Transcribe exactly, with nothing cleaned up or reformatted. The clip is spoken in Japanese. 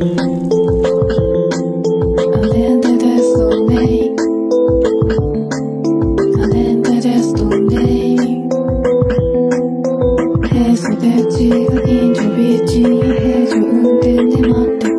平素で違うインチョビーチ平常運転で待って